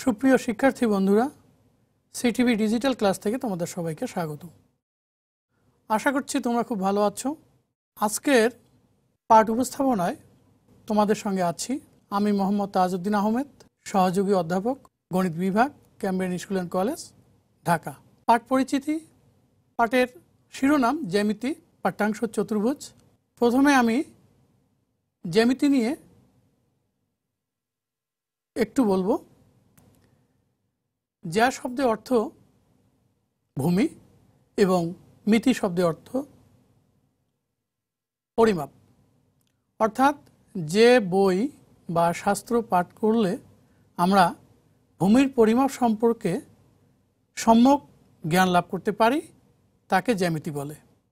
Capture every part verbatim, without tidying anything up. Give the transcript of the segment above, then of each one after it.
সুপ্রিয় শিক্ষার্থী বন্ধুরা, সিটিভি ডিজিটাল ক্লাস থেকে তোমাদের সবাইকে স্বাগত। আশা করছি তোমরা খুব ভালো আছো। আজকের পাঠ উপস্থাপনায় তোমাদের সঙ্গে আছি আমি মোহাম্মদ তাজউদ্দিন আহমেদ, সহযোগী অধ্যাপক, গণিত বিভাগ, Cambridge school and college, Dhaka. পাঠ পরিচিতি। পাঠের শিরোনাম জ্যামিতি, পাঠ্যাংশ চতুর্ভুজ। প্রথমে আমি জ্যামিতি নিয়ে একটু বলবো। জ্যা শব্দের অর্থ ভূমি এবং মিতি শব্দের অর্থ পরিমাপ। অর্থাৎ যে বই বা শাস্ত্র পাঠ করলে আমরা ভূমির পরিমাপ সম্পর্কে সম্যক জ্ঞান লাভ করতে পারি তাকে জ্যামিতি বলে।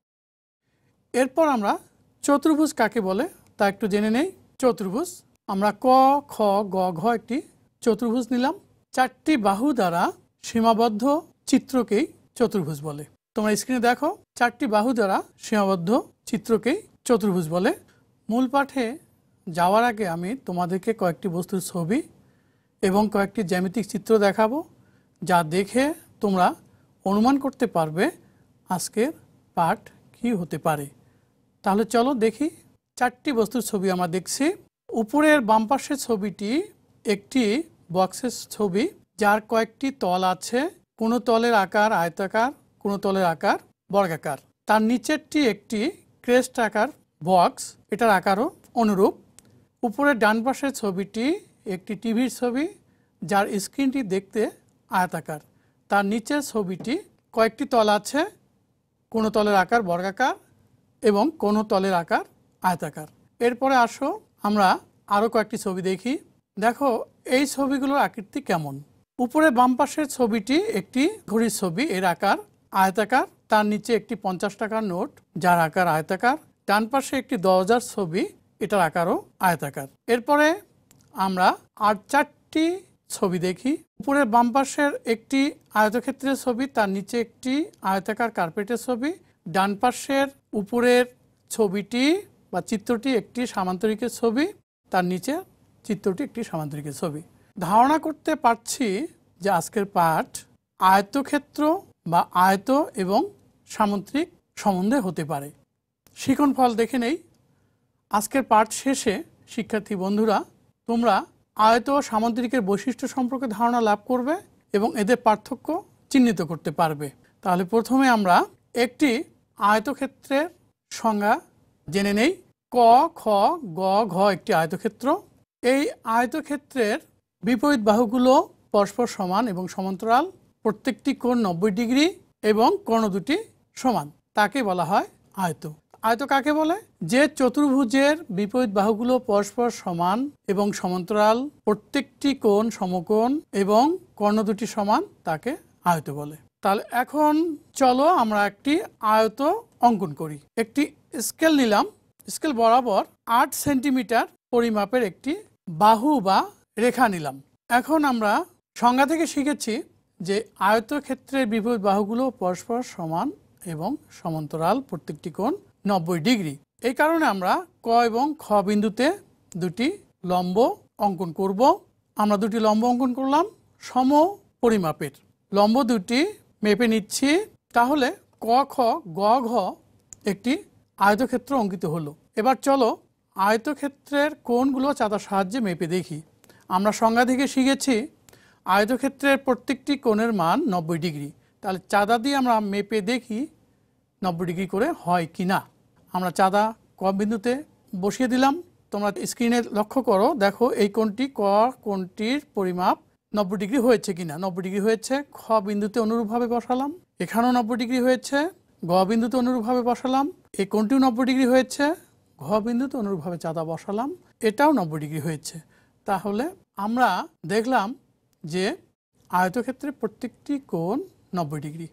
এরপর আমরা চতুর্ভুজ কাকে বলে তা একটু জেনে নেই। চতুর্ভুজ আমরা ক, খ, গ, ঘ একটি চতুর্ভুজ নিলাম। চারটি বাহু দ্বারা সীমাবদ্ধ চিত্রকেই চতুর্ভুজ বলে। তোমরা স্ক্রিনে দেখো, চারটি বাহু দ্বারা সীমাবদ্ধ চিত্রকেই চতুর্ভুজ বলে। মূল পাঠে যাওয়ার আগে আমি তোমাদেরকে কয়েকটি বস্তুর ছবি এবং কয়েকটি জ্যামিতিক চিত্র দেখাবো, যা দেখে তোমরা অনুমান করতে পারবে আজকের পাঠ কি হতে পারে। তাহলে চলো দেখি। চারটি বস্তুর ছবি আমরা দেখছি। উপরের বাম পাশের ছবিটি একটি বক্সের ছবি, যার কয়েকটি তল আছে। কোনো তলের আকার আয়তাকার, কোনো তলের আকার বর্গাকার। তার নিচেরটি একটি ক্রেস্ট আকার বক্স, এটার আকারও অনুরূপ। উপরের ডান পাশের ছবিটি একটি টিভির ছবি, যার স্ক্রিনটি দেখতে আয়তাকার। তার নিচের ছবিটি কয়েকটি তল আছে, কোনো তলের আকার বর্গাকার এবং কোনো তলের আকার আয়তাকার। এরপরে আসো আমরা আরও কয়েকটি ছবি দেখি। দেখো এই ছবিগুলোর আকৃতি কেমন। উপরে বাম পাশের ছবিটি একটি ঘড়ির ছবি, এর আকার আয়তাকার। তার নিচে একটি পঞ্চাশ টাকার নোট, যার আকার আয়তাকার। ডান পাশে একটি দরজার ছবি, এটার আকারও আয়তাকার। এরপরে আমরা আর চারটি ছবি দেখি। উপরের বাম পাশের একটি আয়তক্ষেত্রের ছবি, তার নিচে একটি আয়তাকার কার্পেটের ছবি। ডান পাশের উপরের ছবিটি বা চিত্রটি একটি সামান্তরিকের ছবি, তার নিচে চিত্রটি একটি সামান্তরিকের ছবি। ধারণা করতে পারছি যে আজকের পাঠ আয়তক্ষেত্র বা আয়ত এবং সামান্তরিক সম্বন্ধে হতে পারে। শিখন ফল দেখে নেই। আজকের পাঠ শেষে শিক্ষার্থী বন্ধুরা তোমরা আয়ত ও সামান্তরিকের বৈশিষ্ট্য সম্পর্কে ধারণা লাভ করবে এবং এদের পার্থক্য চিহ্নিত করতে পারবে। তাহলে প্রথমে আমরা একটি আয়তক্ষেত্রের সংজ্ঞা জেনে নেই। ক, খ, গ, ঘ একটি আয়তক্ষেত্র। এই আয়তক্ষেত্রের বিপরীত বাহুগুলো পরস্পর সমান এবং সমান্তরাল। প্রত্যেকটি কোণ নব্বই ডিগ্রি এবং কর্ণ দুটি সমান, তাকে বলা হয় আয়ত। আয়ত কাকে বলে? যে চতুর্ভুজের বিপরীত বাহুগুলো পরস্পর সমান এবং সমান্তরাল, প্রত্যেকটি কোণ সমকোণ এবং কর্ণ দুটি সমান, তাকে আয়ত বলে। তাহলে এখন চলো আমরা একটি আয়ত অঙ্কন করি। একটি স্কেল নিলাম। স্কেল বরাবর আট সেন্টিমিটার পরিমাপের একটি বাহু বা রেখা নিলাম। এখন আমরা সংজ্ঞা থেকে শিখেছি যে আয়তক্ষেত্রের বিপরীত বাহুগুলো পরস্পর সমান এবং সমান্তরাল, প্রত্যেকটি কোণ নব্বই ডিগ্রি। এই কারণে আমরা ক এবং খ বিন্দুতে দুটি লম্ব অঙ্কন করব। আমরা দুটি লম্ব অঙ্কন করলাম সম পরিমাপের। লম্ব দুটি মেপে নিচ্ছি। তাহলে ক, খ, গ, ঘ একটি আয়তক্ষেত্র অঙ্কিত হলো। এবার চলো আয়তক্ষেত্রের কোণগুলো চাঁদার সাহায্যে মেপে দেখি। আমরা সংজ্ঞা থেকে শিখেছি আয়তক্ষেত্রের প্রত্যেকটি কোণের মান নব্বই ডিগ্রি। তাহলে চাঁদা দিয়ে আমরা মেপে দেখি নব্বই ডিগ্রি করে হয় কি না। আমরা চাঁদা ক বিন্দুতে বসিয়ে দিলাম। তোমরা স্ক্রিনে লক্ষ্য করো, দেখো এই কোণটি ক কোণটির পরিমাপ নব্বই ডিগ্রি হয়েছে কিনা। নব্বই ডিগ্রি হয়েছে। খ বিন্দুতে অনুরূপভাবে বসালাম। এখানেও নব্বই ডিগ্রি হয়েছে। গ বিন্দুতে অনুরূপভাবে বসালাম। এই কোণটিও নব্বই ডিগ্রি হয়েছে। ঘ বিন্দুতে অনুরূপভাবে চাঁদা বসালাম। এটাও নব্বই ডিগ্রি হয়েছে। তাহলে আমরা দেখলাম যে আয়তক্ষেত্রে প্রত্যেকটি কোণ নব্বই ডিগ্রি।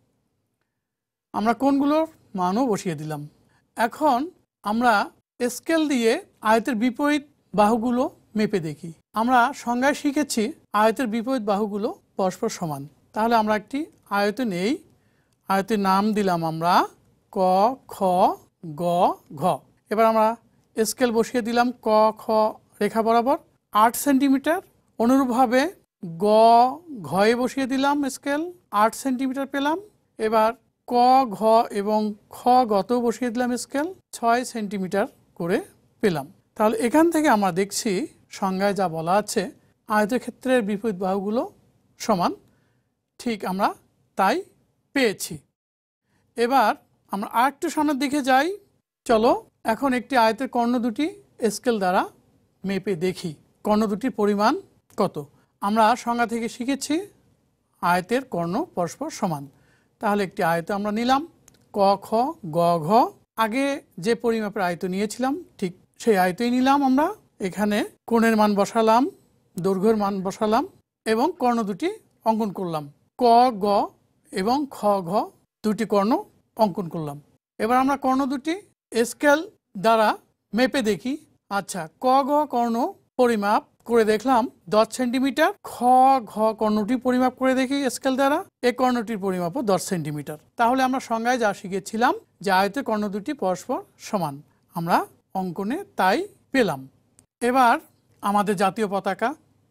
আমরা কোণগুলোর মানও বসিয়ে দিলাম। এখন আমরা স্কেল দিয়ে আয়তের বিপরীত বাহুগুলো মেপে দেখি। আমরা সংজ্ঞায় শিখেছি আয়তের বিপরীত বাহুগুলো পরস্পর সমান। তাহলে আমরা একটি আয়ত নেই। আয়তের নাম দিলাম আমরা ক, খ, গ, ঘ। এবার আমরা স্কেল বসিয়ে দিলাম ক, খ রেখা বরাবর আট সেন্টিমিটার। অনুরূপভাবে গ ঘয়ে বসিয়ে দিলাম স্কেল, আট সেন্টিমিটার পেলাম। এবার ক ঘ এবং খ গতেও বসিয়ে দিলাম স্কেল, ছয় সেন্টিমিটার করে পেলাম। তাহলে এখান থেকে আমরা দেখছি সংজ্ঞায় যা বলা আছে আয়তক্ষেত্রের বিপরীত বাহুগুলো সমান, ঠিক আমরা তাই পেয়েছি। এবার আমরা আরেকটু সামনের দিকে যাই। চলো এখন একটি আয়তের কর্ণ দুটি স্কেল দ্বারা মেপে দেখি কর্ণ দুটির পরিমাণ কত। আমরা সংজ্ঞা থেকে শিখেছি আয়তের কর্ণ পরস্পর সমান। তাহলে একটি আয়ত আমরা নিলাম, ক খ গ ঘ, আগে যে পরিমাপের আয়ত নিয়েছিলাম ঠিক সেই আয়তই নিলাম। আমরা এখানে কোণের মান বসালাম, দৈর্ঘ্যের মান বসালাম এবং কর্ণ দুটি অঙ্কন করলাম। ক গ এবং খ ঘ দুটি কর্ণ অঙ্কন করলাম। এবার আমরা কর্ণ দুটি স্কেল দ্বারা মেপে দেখি। আচ্ছা, ক গ কর্ণ পরিমাপ করে দেখলাম দশ সেন্টিমিটার, খ ঘ কর্ণটি পরিমাপ করে দেখি স্কেল দ্বারা, এই কর্ণটির পরিমাপও দশ সেন্টিমিটার। তাহলে আমরা সংজ্ঞায় যা শিখেছিলাম যে আয়তের কর্ণ দুটি পরস্পর সমান, আমরা অঙ্কনে তাই পেলাম। এবার আমাদের জাতীয় পতাকা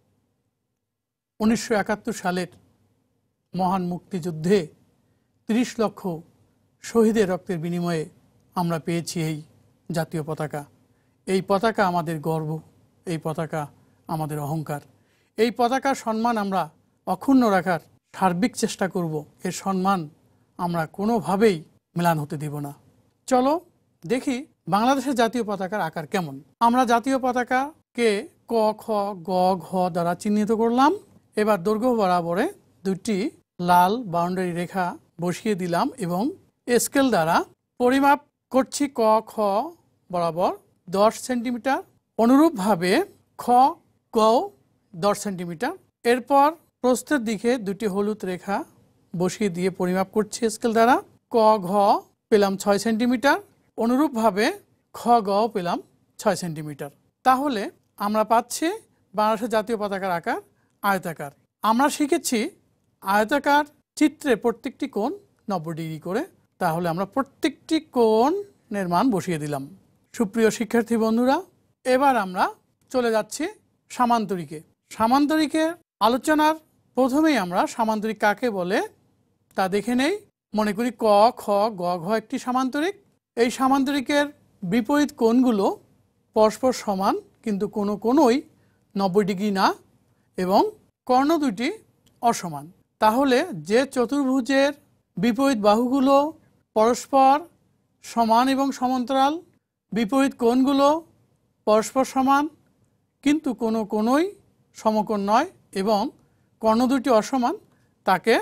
উনিশশো একাত্তর সালের মহান মুক্তিযুদ্ধে তিরিশ লক্ষ শহীদের রক্তের বিনিময়ে আমরা পেয়েছি এই জাতীয় পতাকা। এই পতাকা আমাদের গর্ব, এই পতাকা আমাদের অহংকার। এই পতাকার সম্মান আমরা অক্ষুণ্ণ রাখার সার্বিক চেষ্টা করব। এর সম্মান আমরা কোনোভাবেই ম্লান হতে দিব না। চলো দেখি বাংলাদেশের জাতীয় পতাকার আকার কেমন। আমরা জাতীয় পতাকাকে ক খ গ ঘ দ্বারা চিহ্নিত করলাম। এবার দৈর্ঘ্য বরাবরে দুটি লাল বাউন্ডারি রেখা বসিয়ে দিলাম এবং স্কেল দ্বারা পরিমাপ করছি ক খ বরাবর দশ সেন্টিমিটার, অনুরূপভাবে খ গ দশ সেন্টিমিটার। এরপর প্রস্থের দিকে দুটি হলুদ রেখা বসিয়ে দিয়ে পরিমাপ করছি স্কেল দ্বারা। ক ঘ পেলাম ছয় সেন্টিমিটার, অনুরূপভাবে খ গ পেলাম ছয় সেন্টিমিটার। তাহলে আমরা পাচ্ছি বাংলাদেশের জাতীয় পতাকার আকার আয়তাকার। আমরা শিখেছি আয়তাকার চিত্রে প্রত্যেকটি কোণ নব্বই ডিগ্রি করে। তাহলে আমরা প্রত্যেকটি কোণের মান বসিয়ে দিলাম। সুপ্রিয় শিক্ষার্থী বন্ধুরা, এবার আমরা চলে যাচ্ছি সামান্তরিকে। সামান্তরিকের আলোচনার প্রথমেই আমরা সামান্তরিক কাকে বলে তা দেখে নেই। মনে করি ক খ গ ঘ একটি সামান্তরিক। এই সামান্তরিকের বিপরীত কোণগুলো পরস্পর সমান, কিন্তু কোনো কোণই নব্বই ডিগ্রি না এবং কর্ণ দুটি অসমান। তাহলে যে চতুর্ভুজের বিপরীত বাহুগুলো পরস্পর সমান এবং সমান্তরাল, বিপরীত কোণগুলো পরস্পর সমান কিন্তু কোনো কোণই সমকোণ নয় এবং কর্ণ দুটি অসমান, তাকে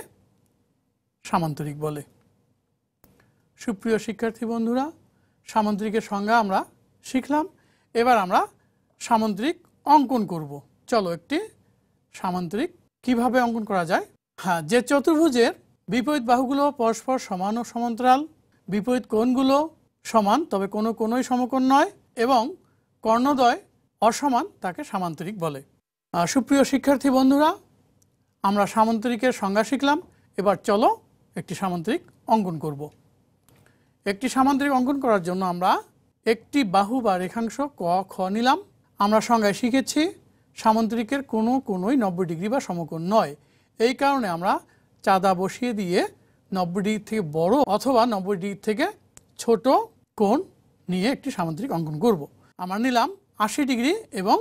সামান্তরিক বলে। সুপ্রিয় শিক্ষার্থী বন্ধুরা, সামান্তরিকের সংজ্ঞা আমরা শিখলাম। এবার আমরা সামান্তরিক অঙ্কন করব। চলো একটি সামান্তরিক কিভাবে অঙ্কন করা যায়। হ্যাঁ, যে চতুর্ভুজের বিপরীত বাহুগুলো পরস্পর সমান ও সমান্তরাল, বিপরীত কোণগুলো সমান তবে কোনো কোণই সমকোণ নয় এবং কর্ণদ্বয় অসমান, তাকে সামান্তরিক বলে। সুপ্রিয় শিক্ষার্থী বন্ধুরা, আমরা সামান্তরিকের সংজ্ঞা শিখলাম। এবার চলো একটি সামান্তরিক অঙ্কন করব। একটি সামান্তরিক অঙ্কন করার জন্য আমরা একটি বাহু বা রেখাংশ ক খ নিলাম। আমরা সংজ্ঞায় শিখেছি সামান্তরিকের কোনো কোণই নব্বই ডিগ্রি বা সমকোণ নয়। এই কারণে আমরা চাঁদা বসিয়ে দিয়ে নব্বই ডিগ্রি থেকে বড় অথবা নব্বই ডিগ্রি থেকে ছোট কোণ নিয়ে একটি সামান্তরিক অঙ্কন করব। আমরা নিলাম আশি ডিগ্রি এবং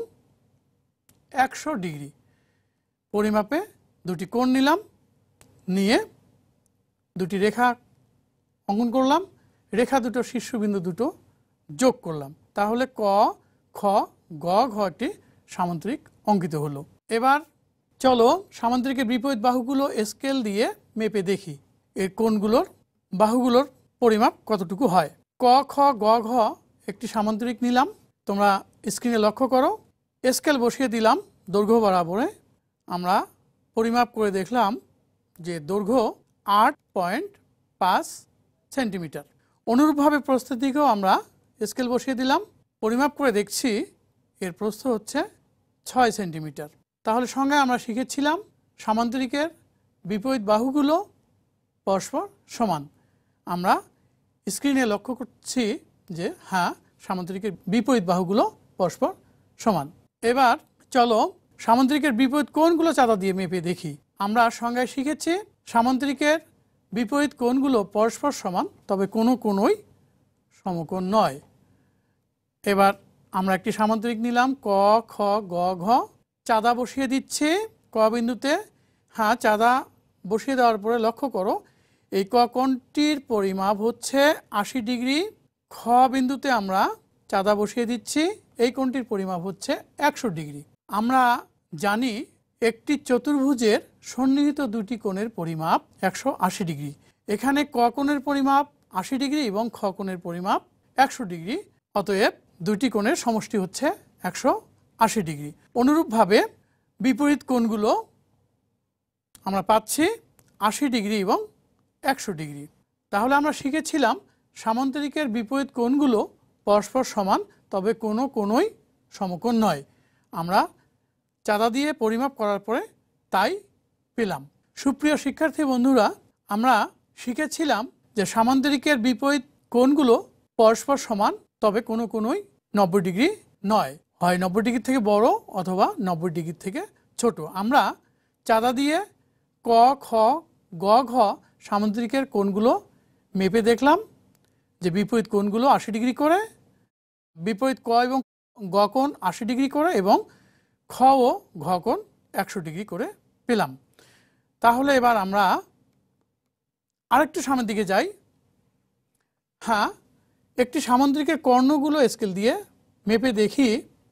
একশো ডিগ্রি পরিমাপে দুটি কোণ নিলাম, নিয়ে দুটি রেখা অঙ্কন করলাম। রেখা দুটো শীর্ষবিন্দু দুটো যোগ করলাম। তাহলে ক খ গ ঘ একটি সামান্তরিক অঙ্কিত হলো। এবার চলো সামান্তরিকের বিপরীত বাহুগুলো স্কেল দিয়ে মেপে দেখি এর কোণগুলোর বাহুগুলোর পরিমাপ কতটুকু হয়। ক খ গ ঘ একটি সামান্তরিক নিলাম। তোমরা স্ক্রিনে লক্ষ্য করো, স্কেল বসিয়ে দিলাম দৈর্ঘ্য বরাবরে। আমরা পরিমাপ করে দেখলাম যে দৈর্ঘ্য আট পয়েন্ট পাঁচ সেন্টিমিটার। অনুরূপভাবে প্রস্থের দিকেও আমরা স্কেল বসিয়ে দিলাম, পরিমাপ করে দেখছি এর প্রস্থ হচ্ছে ছয় সেন্টিমিটার। তাহলে সংজ্ঞায় আমরা শিখেছিলাম সামান্তরিকের বিপরীত বাহুগুলো পরস্পর সমান। আমরা স্ক্রিনে লক্ষ্য করছি যে হ্যাঁ, সামান্তরিকের বিপরীত বাহুগুলো পরস্পর সমান। এবার চলো সামান্তরিকের বিপরীত কোণগুলো চাঁদা দিয়ে মেপে দেখি। আমরা সংজ্ঞায় শিখেছি সামান্তরিকের বিপরীত কোণগুলো পরস্পর সমান, তবে কোনো কোণই সমকোণ নয়। এবার আমরা একটি সামান্তরিক নিলাম ক, খ, গ, ঘ। চাঁদা বসিয়ে দিচ্ছি ক বিন্দুতে। হ্যাঁ, চাঁদা বসিয়ে দেওয়ার পরে লক্ষ্য করো এই ক কোণটির পরিমাপ হচ্ছে আশি ডিগ্রি। খ বিন্দুতে আমরা চাঁদা বসিয়ে দিচ্ছি, এই কোণটির পরিমাপ হচ্ছে একশো ডিগ্রি। আমরা জানি একটি চতুর্ভুজের সন্নিহিত দুটি কোণের পরিমাপ একশো আশি ডিগ্রি। এখানে ক কোণের পরিমাপ আশি ডিগ্রি এবং খ কোণের পরিমাপ একশো ডিগ্রি, অতএব দুটি কোণের সমষ্টি হচ্ছে একশো আশি ডিগ্রি। অনুরূপভাবে বিপরীত কোণগুলো আমরা পাচ্ছি আশি ডিগ্রি এবং একশো ডিগ্রি। তাহলে আমরা শিখেছিলাম সামান্তরিকের বিপরীত কোণগুলো পরস্পর সমান, তবে কোনো কোণই সমকোণ নয়। আমরা চাঁদা দিয়ে পরিমাপ করার পরে তাই পেলাম। সুপ্রিয় শিক্ষার্থী বন্ধুরা, আমরা শিখেছিলাম যে সামান্তরিকের বিপরীত কোণগুলো পরস্পর সমান, তবে কোনো কোণই নব্বই ডিগ্রি নয়, হয় নব্বই ডিগ্রি থেকে বড় অথবা নব্বই ডিগ্রি থেকে ছোট। আমরা চাঁদা দিয়ে ক, খ, গ, ঘ সামান্তরিকের কোণগুলো মেপে দেখলাম যে বিপরীত কোণগুলো আশি ডিগ্রি করে, বিপরীত ক এবং গ কোণ আশি ডিগ্রি করে এবং খ ও ঘ কোণ একশো ডিগ্রি করে পেলাম। তাহলে এবার আমরা আরেকটু সামনের দিকে যাই। হ্যাঁ, একটি সামান্তরিকের কর্ণগুলো স্কেল দিয়ে মেপে দেখি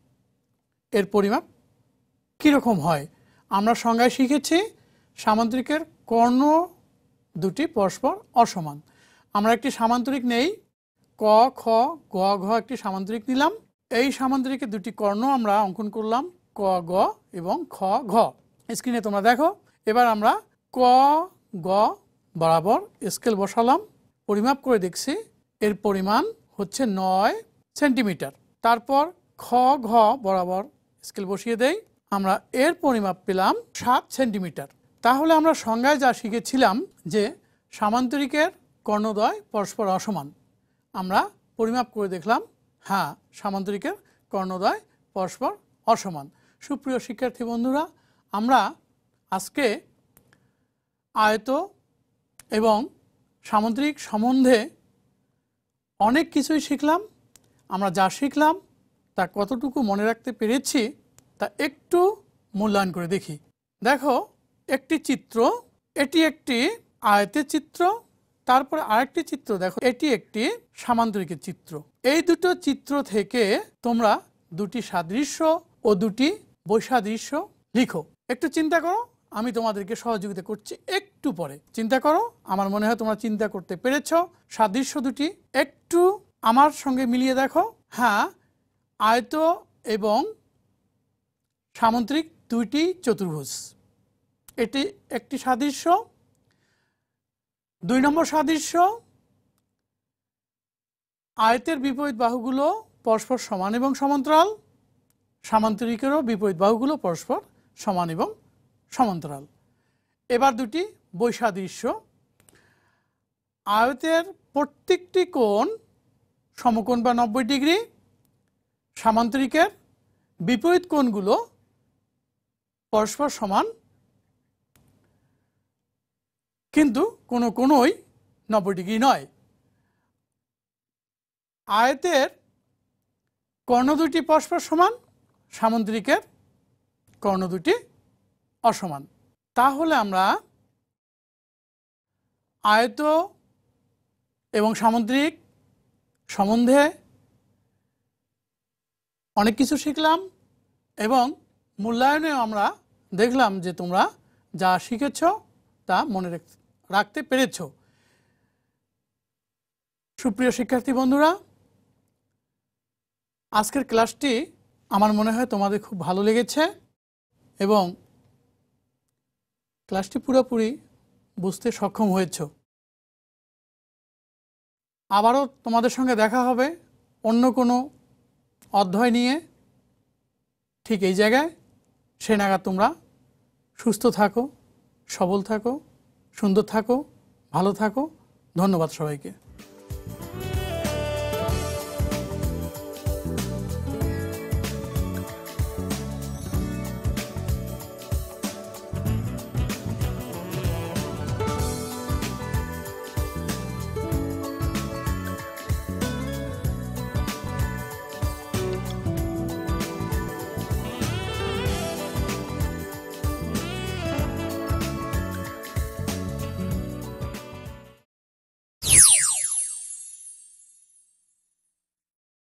এর পরিমাপ কীরকম হয়। আমরা সংজ্ঞায় শিখেছি সামান্তরিকের কর্ণ দুটি পরস্পর অসমান। আমরা একটি সামান্তরিক নেই, ক, খ, গ, ঘ একটি সামান্তরিক নিলাম। এই সামান্তরিকের দুটি কর্ণ আমরা অঙ্কন করলাম, ক, গ এবং খ, ঘ। স্ক্রিনে তোমরা দেখো। এবার আমরা ক, গ বরাবর স্কেল বসালাম, পরিমাপ করে দেখছি এর পরিমাণ হচ্ছে নয় সেন্টিমিটার। তারপর খ, ঘ বরাবর স্কেল বসিয়ে দেই, আমরা এর পরিমাপ পেলাম সাত সেন্টিমিটার। তাহলে আমরা সংজ্ঞায় যা শিখেছিলাম যে সামান্তরিকের কর্ণদ্বয় পরস্পর অসমান, আমরা পরিমাপ করে দেখলাম হ্যাঁ সামান্তরিকের কর্ণদ্বয় পরস্পর অসমান। সুপ্রিয় শিক্ষার্থী বন্ধুরা, আমরা আজকে আয়ত এবং সামান্তরিক সম্বন্ধে অনেক কিছুই শিখলাম। আমরা যা শিখলাম তা কতটুকু মনে রাখতে পেরেছি তা একটু মূল্যায়ন করে দেখি। দেখো, একটি চিত্র, এটি একটি আয়তের চিত্র, তারপরে আরেকটি চিত্র দেখো, এটি একটি সামান্তরিকের চিত্র। এই দুটো চিত্র থেকে তোমরা দুটি সাদৃশ্য ও দুটি বৈসাদৃশ্য লিখো। একটু চিন্তা করো, আমি তোমাদেরকে সহযোগিতা করছি একটু পরে। চিন্তা করো, আমার মনে হয় তোমরা চিন্তা করতে পেরেছ। সাদৃশ্য দুটি একটু আমার সঙ্গে মিলিয়ে দেখো। হ্যাঁ, আয়ত এবং সামান্তরিক দুইটি চতুর্ভুজ, এটি একটি সাদৃশ্য। দুই নম্বর সাদৃশ্য, আয়তের বিপরীত বাহুগুলো পরস্পর সমান এবং সমান্তরাল, সামান্তরিকেরও বিপরীত বাহুগুলো পরস্পর সমান এবং সমান্তরাল। এবার দুটি বৈসাদৃশ্য, আয়তের প্রত্যেকটি কোণ সমকোণ বা নব্বই ডিগ্রি, সামান্তরিকের বিপরীত কোণগুলো পরস্পর সমান কিন্তু কোনো কোণই নব্বই ডিগ্রি নয়। আয়তের কর্ণ দুটি পরস্পর সমান, সামান্তরিকের কর্ণ দুটি অসমান। তাহলে আমরা আয়ত এবং সামান্তরিক সম্বন্ধে অনেক কিছু শিখলাম এবং মূল্যায়নেও আমরা দেখলাম যে তোমরা যা শিখেছ তা মনে রাখতে পেরেছ। সুপ্রিয় শিক্ষার্থী বন্ধুরা, আজকের ক্লাসটি আমার মনে হয় তোমাদের খুব ভালো লেগেছে এবং ক্লাসটি পুরোপুরি বুঝতে সক্ষম হয়েছ। আবারও তোমাদের সঙ্গে দেখা হবে অন্য কোনো অধ্যায় নিয়ে ঠিক এই জায়গায়। সে নাগাদ তোমরা সুস্থ থাকো, সবল থাকো, সুন্দর থাকো, ভালো থাকো। ধন্যবাদ সবাইকে।